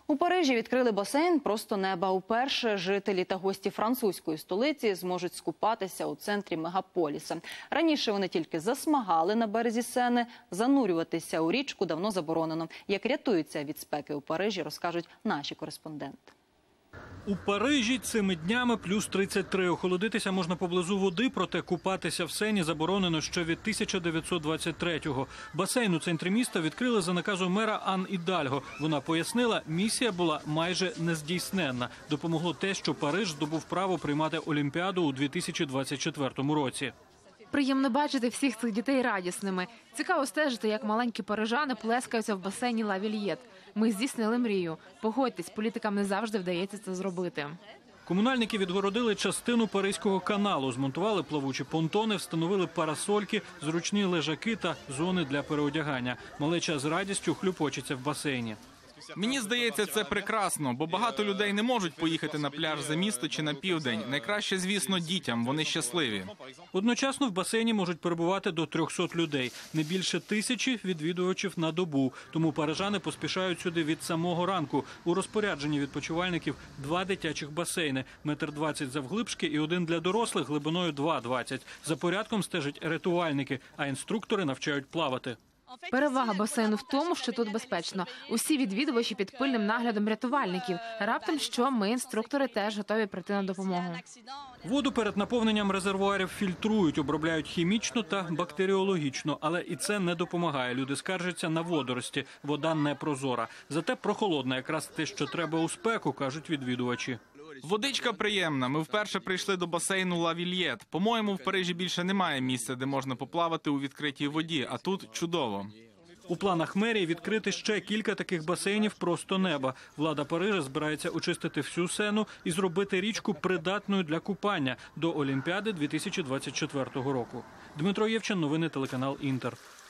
У Парижі відкрили басейн «Просто неба». Уперше жителі та гості французької столиці зможуть скупатися у центрі мегаполіса. Раніше вони тільки засмагали на березі Сени, занурюватися у річку давно заборонено. Як рятуються від спеки у Парижі, розкажуть наші кореспонденти. У Парижі цими днями плюс 33. Охолодитися можна поблизу води, проте купатися в Сені заборонено ще від 1923-го. Басейн у центрі міста відкрили за наказом мера Ан Ідальго. Вона пояснила, місія була майже нездійсненна. Допомогло те, що Париж здобув право приймати Олімпіаду у 2024 році. Приємно бачити всіх цих дітей радісними. Цікаво стежити, як маленькі парижани плескаються в басейні «Ла Вільєт». Ми здійснили мрію. Погодьтесь, політикам не завжди вдається це зробити. Комунальники відгородили частину Паризького каналу, змонтували плавучі понтони, встановили парасольки, зручні лежаки та зони для переодягання. Малеча з радістю хлюпочеться в басейні. Мені здається, це прекрасно, бо багато людей не можуть поїхати на пляж за місто чи на південь. Найкраще, звісно, дітям, вони щасливі. Одночасно в басейні можуть перебувати до 300 людей, не більше 1000 відвідувачів на добу. Тому парижани поспішають сюди від самого ранку. У розпорядженні відпочивальників 2 дитячих басейни, 1,20 м завглибшки і один для дорослих глибиною 2,20 м. За порядком стежать рятувальники, а інструктори навчають плавати. Перевага басейну в тому, що тут безпечно. Усі відвідувачі під пильним наглядом рятувальників. Раптом що, ми, інструктори, теж готові прийти на допомогу. Воду перед наповненням резервуарів фільтрують, обробляють хімічно та бактеріологічно. Але і це не допомагає. Люди скаржаться на водорості. Вода не прозора. Зате прохолодна, якраз те, що треба у спеку, кажуть відвідувачі. Водичка приємна. Ми вперше прийшли до басейну «Ла Вільєт». По-моєму, в Парижі більше немає місця, де можна поплавати у відкритій воді, а тут чудово. У планах мерії відкрити ще кілька таких басейнів «Просто неба». Влада Парижа збирається очистити всю Сену і зробити річку придатною для купання до Олімпіади 2024 року. Дмитро Євчен, новини телеканал «Інтер».